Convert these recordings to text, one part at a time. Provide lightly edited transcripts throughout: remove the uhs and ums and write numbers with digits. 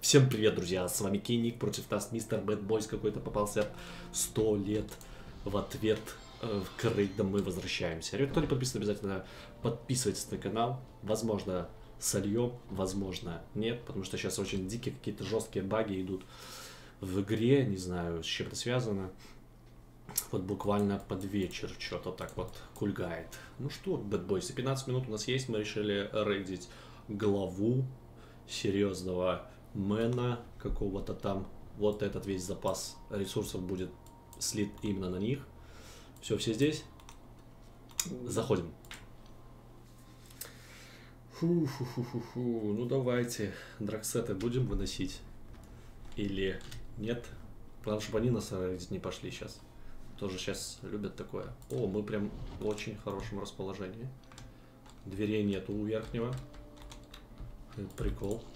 Всем привет, друзья, с вами Кейник, против нас мистер Бэтбойс какой-то попался. 100 лет в ответ к рейдам мы возвращаемся. Кто не подписан, обязательно подписывайтесь на канал. Возможно, сольем, возможно, нет, потому что сейчас очень дикие какие-то жесткие баги идут в игре, не знаю, с чем это связано. Вот буквально под вечер что-то так вот кульгает. Ну что, Бэтбойс, 15 минут у нас есть, мы решили рейдить главу серьезного мэна какого-то там. Вот этот весь запас ресурсов будет слит именно на них. Все здесь. Заходим. Фу-фу-фу-фу-фу. Ну давайте. Драксеты будем выносить? Или нет? Главное, чтобы они нас рейдить не пошли сейчас. Тоже сейчас любят такое. О, мы прям в очень хорошем расположении. Дверей нету у верхнего. Прикол.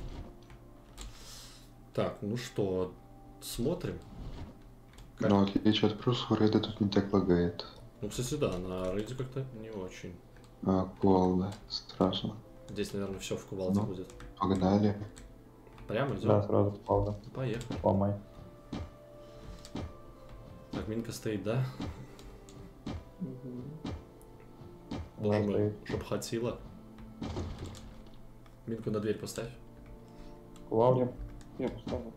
Так, ну что, смотрим. Как... Ну, отличие от прошлого рейда тут не так лагает. Ну, кстати, да, на рейде как-то не очень. Кувалда, страшно. Здесь, наверное, все в кувалде Ну, будет. погнали. Прямо идем? Да, сразу кувалда. Поехали. Ломай. Так, минка стоит, да? Да, стоит. Чтоб хватило. Минку на дверь поставь. Кувалда. Я поставил.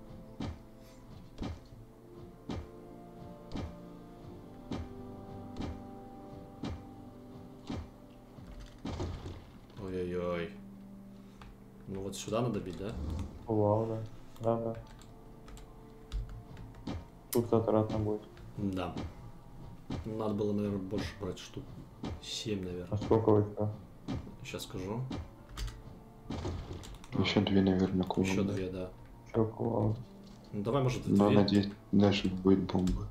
Ой-ой-ой. Ну вот сюда надо бить, да? Кувалда. Да. Тут затратно будет. Да. Надо было, наверное, больше брать штук. 7, наверное. А сколько у тебя? Сейчас скажу. Еще две, наверное, кувалды. Еще 2, да. Че кувалда? Ну давай, может, Но 2. надеюсь, дальше будет бомба.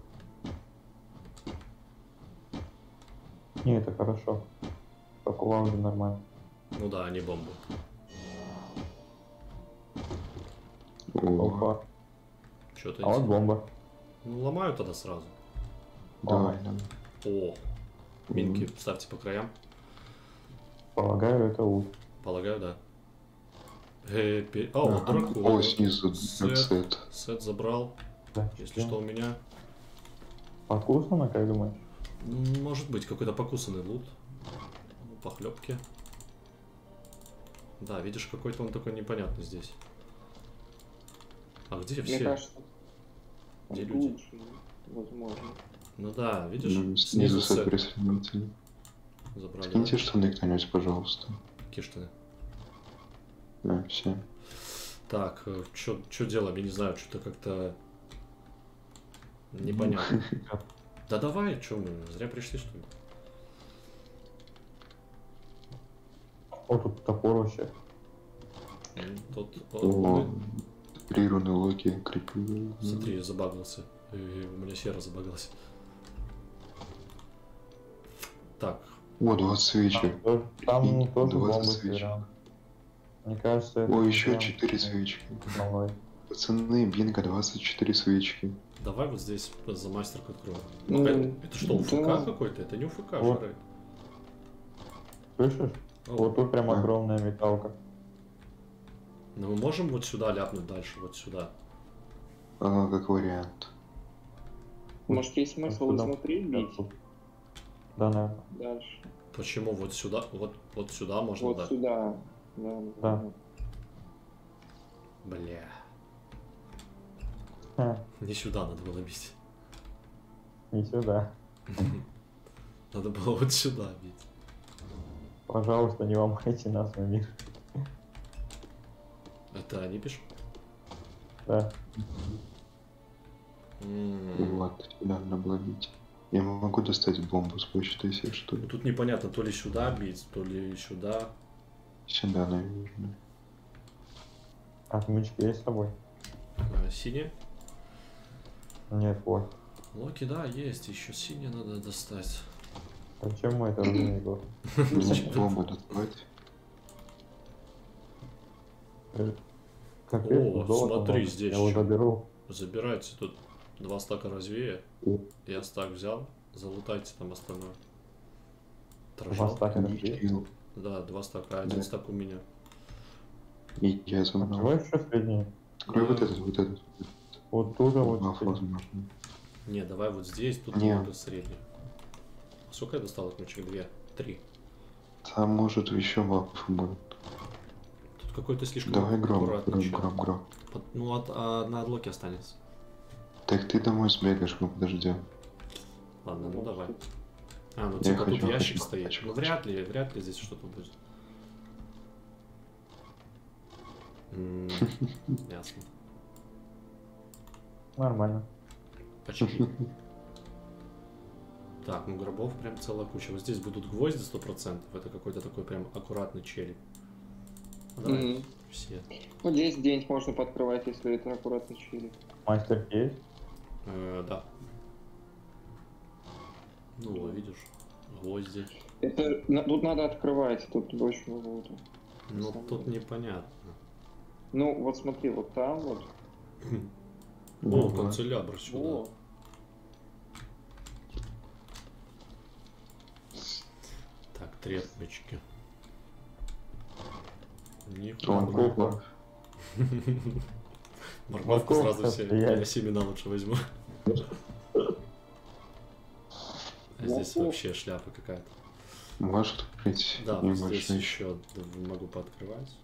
Не, это хорошо. По кувалде нормально. Ну да, они бомбы. О, Опа. Что-то А вот бомба. Ну, ломаю тогда сразу. давай. О, минки ставьте по краям. Полагаю, это ult. Полагаю, да. Вот дракон. О, снизу Сет. драксет. Сет забрал. Да. Если что, у меня. Подкусано, как думаешь? Может быть, какой-то покусанный лут. Похлебки. Да, видишь, какой-то он такой непонятный здесь. А где Мне все? кажется, Где он люди? лучше, возможно. Ну да, видишь, Ну, снизу снизу сет соприсоединитель. забрали. Скиньте штаны кто-нибудь, пожалуйста. Какие штаны? Да, все. Так, что делаем? Я не знаю, что-то как-то непонятно. Да давай, что мы зря пришли, что ли? О, тут топор вообще. Тут, О, прируны локи, крепи. смотри, забагался. У меня сера забагалась. Так, О, 20 свечек. Там Прикинь, тоже 20 бомбы свечек. собираем. Мне кажется, это... О, еще прям 4 свечки. основной. Пацаны, бинго, 24 свечки. давай вот здесь за мастерку откроем. Ну, Это что, УФК да. какой-то? Это не УФК, Вот. Жары. Слышишь? Вот тут прям А. огромная металка. Но мы можем вот сюда ляпнуть дальше, вот сюда. Как вариант. Может, есть смысл Отсюда. изнутри бить Да, наверное. дальше? Почему вот сюда? Вот сюда можно, Вот да? сюда. Да. Да. Бля. Ха, Не сюда надо было бить. не сюда. Надо было вот сюда бить. Пожалуйста, не ломайте нас, мой мир. Это они пишут? Да. Вот, сюда надо было бить. Я могу достать бомбу с почты, если что. Тут непонятно, то ли сюда бить, то ли сюда. Сюда, наверное. Отмычки есть с тобой? Синяя? Нет, вот. Локи, да, есть. Еще синяя надо достать. Зачем мы это разумеем? Бомбу доставать. Капец, О, тут золото смотри, много. здесь Я его чё? заберу. Забирайте тут 2 стака развея. Я стак взял. Залутайте там остальное. Два Торжал. стака разве? Килл. Да, 2 стака. 1 Да. стак у меня. И я за Чего мной. еще средний? Открой вот этот, вот этот. Вот тут, вот Баф, здесь. возможно. Не, давай вот здесь, тут Не. много средних. Сколько я достал отмычек? 2, 3. Там может еще бафов будет. Тут какой-то слишком Давай гром, аккуратный чел. гром. Ну, на отлоке останется. Так ты домой сбегаешь, мы подождем. Ладно, ну давай. А, ну Я типа тут хочу, ящик хочу, стоит. хочу. Ну вряд ли здесь что-то будет. Ясно. Нормально. Почти. Так, ну гробов прям целая куча. Вот здесь будут гвозди 100%. Это какой-то такой прям аккуратный челик. Давай, Мгм. все. Вот здесь где-нибудь можно подкрывать, если это аккуратно чили. Мастер есть? Да. Ну, видишь, гвозди. Тут надо открывать, тут очень много. Вот. Ну, тут непонятно. Ну, вот смотри, вот там вот. О, Ага. канцелябр сюда. О, Так, трепочки. О, Нихуя. Морковка. Морковку Морковка сразу все. стоять. Я семена лучше возьму. А здесь вообще шляпа какая-то. Может быть, Да, вот здесь небольшой. еще могу пооткрывать.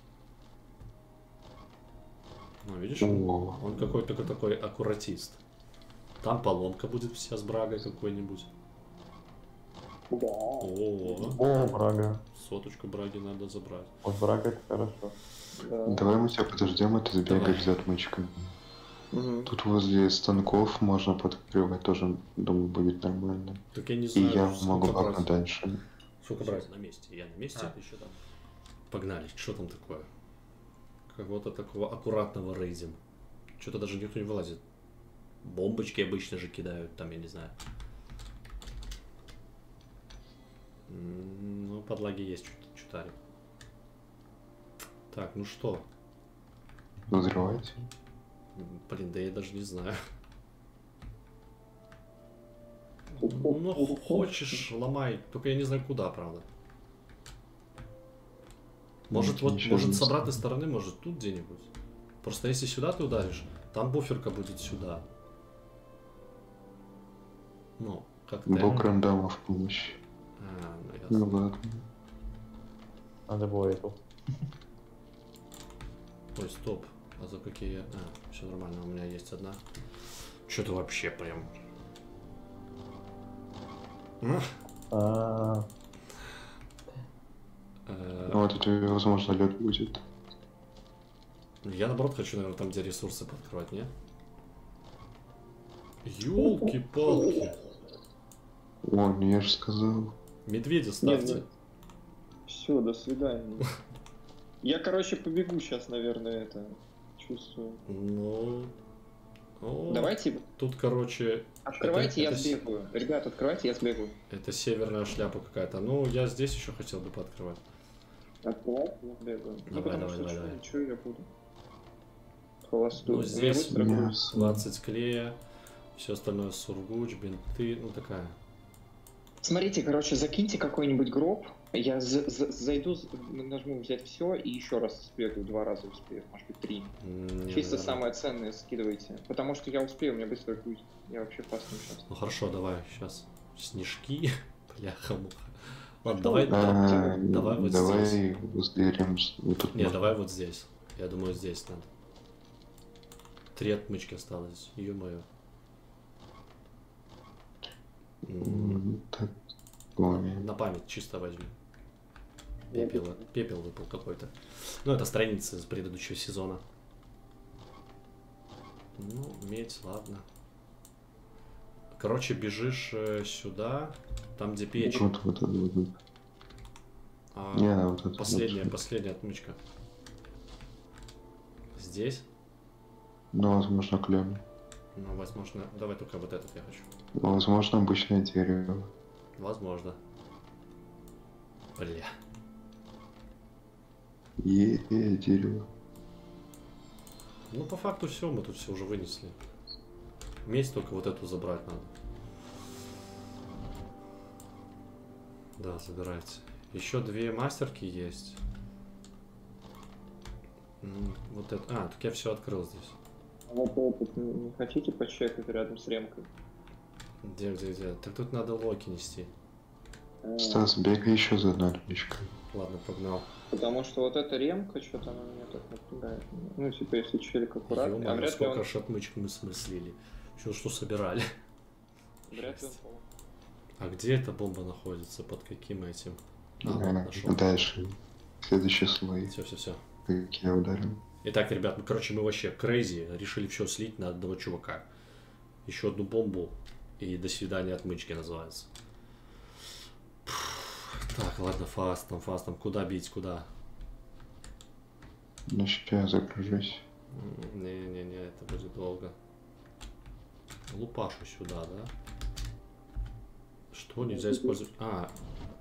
Ну, видишь, О, он какой-то такой аккуратист. Там поломка будет вся с брагой какой-нибудь. да. О, О, брага. соточку браги надо забрать. Вот брага это хорошо. Да. давай мы тебя подождем, и ты сбегаешь за отмычкой. Мгм. Тут возле станков можно подкрывать, тоже, думаю, будет нормально. Так я не И знаю, я могу сколько пока брать. дальше. Сколько брать? На месте. Я на месте, это еще там. Погнали. Что там такое? Кого-то такого аккуратного рейдим. Что-то даже никто не вылазит. Бомбочки обычно же кидают, там, я не знаю. Ну, подлаги есть чутарик. Так, ну что? Взрывайте. Блин, да я даже не знаю. Ну, хочешь, ломай. Только я не знаю куда, правда. Может, вот, Ничего может, не с обратной знаю. стороны, может, тут где-нибудь. Просто если сюда ты ударишь, там буферка будет сюда. Ну, как-то... Бог рандома в помощь. А, ну, Ну ясно. ладно. Надо было эту. Ой, стоп. А за какие... А, все нормально, у меня есть одна. Что-то вообще прям... А, Ну, вот это, возможно, лед будет. Я наоборот хочу, наверное, там, где ресурсы подкрывать, нет? Ёлки-палки. О, ну я же сказал. Медведя ставьте. Все, до свидания. Я, короче, побегу сейчас, наверное, это чувствую. Ну... О, Давайте, Тут, короче, открывайте, я это с- сбегаю. Ребят, открывайте, я сбегаю. это северная шляпа какая-то. Ну, я здесь еще хотел бы пооткрывать. Открывайте, я сбегаю. Ну, Давай, потому давай, что давай, чё- давай. чё я буду? Холостую. Ну, У меня здесь быстро будет. Мясо. 20 клея, все остальное сургуч, бинты, ну такая. Смотрите, короче, закиньте какой-нибудь гроб. Я зайду, нажму взять все и еще раз сбегаю, 2 раза успею, может быть 3. Не, Чисто наверное. самое ценное скидывайте. Потому что я успею, у меня быстро путь. Я вообще пасну сейчас. Ну хорошо, давай, сейчас. Снежки, бляха-муха. Ладно, давай, А, давай вот давай здесь. возле Ремс. Вот тут Не, можно. давай вот здесь. Я думаю, здесь надо. 3 отмычки осталось, ё-моё. Так, ой. На память чисто возьму. Пепел выпал какой-то. Ну, это страницы с предыдущего сезона. Ну, медь, ладно. Короче, бежишь сюда, там где печь. Вот. А, Не, вот это. последняя отмычка. Здесь? Ну, возможно, клен. Ну, возможно. Давай только вот этот я хочу. Возможно, обычное дерево. Возможно. Бля. Дерево. Ну, по факту все, мы тут все уже вынесли. Медь только вот эту забрать надо. Да, забирайте. Еще 2 мастерки есть. Вот это. А, так я все открыл здесь. Вот этот, не хотите почекать рядом с ремкой? Где? Так тут надо локи нести. Стас, бегай еще за одной отмычкой. Ладно, погнал. Потому что вот эта ремка, что-то она меня так напрягает. Ну, типа, если челик аккуратный, Ё-моё, а вряд ли сколько он... ж отмычек мы смыслили. Что собирали? Вряд ли он... А где эта бомба находится? Под каким этим? А, вот, Наверное, нашел. дальше. Следующий слой. Все. Как я ударил. Итак, ребят, мы вообще крейзи. Решили все слить на одного чувака. Еще одну бомбу. И до свидания отмычки называется. Так, ладно, фастом. Куда бить, куда? Ну, сейчас я загружусь. Не, это будет долго. Лупашу сюда, да? Что нельзя использовать? А.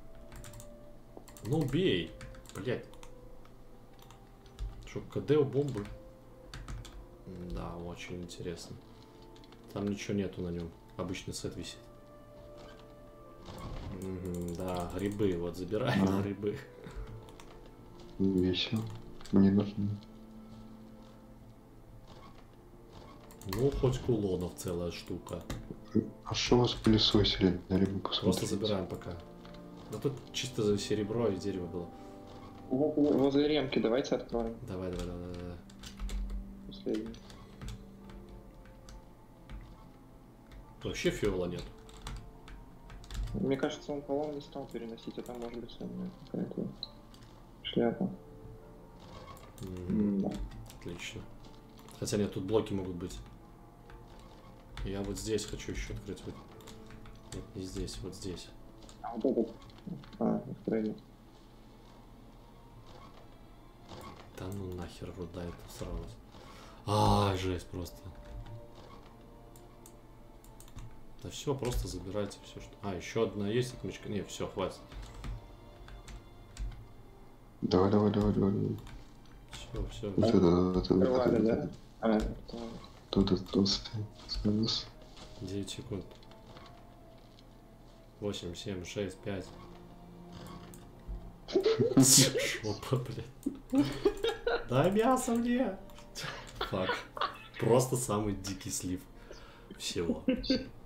Ну бей. Блять. Что, КД у бомбы? Да, очень интересно. Там ничего нету на нем. Обычный сет висит. Да, грибы. Вот забираем грибы. Весело. Мне нужно. Ну, хоть кулонов целая штука. А что у вас пылесосили? Дали бы посмотреть. Просто забираем пока. Да тут чисто за серебро и дерево было. Возле ремки давайте откроем. Давай. Последний. Вообще фиола нет. Мне кажется, он полом не стал переносить, а там может быть какая-то шляпа. Да. Отлично. Хотя нет, тут блоки могут быть. Я вот здесь хочу еще открыть. Нет, не здесь, вот здесь. А вот этот. Открыли. Да ну нахер, руда это сразу. А, жесть просто. Да все, просто забирайте все, что. А, еще одна есть отмычка. Не, все, хватит. Давай. Все. Вот это. Открывали, да? Тут толстый. 9 секунд. 8, 7, 6, 5. Шопа, блядь. Дай мясо мне. Фак. Просто самый дикий слив всего.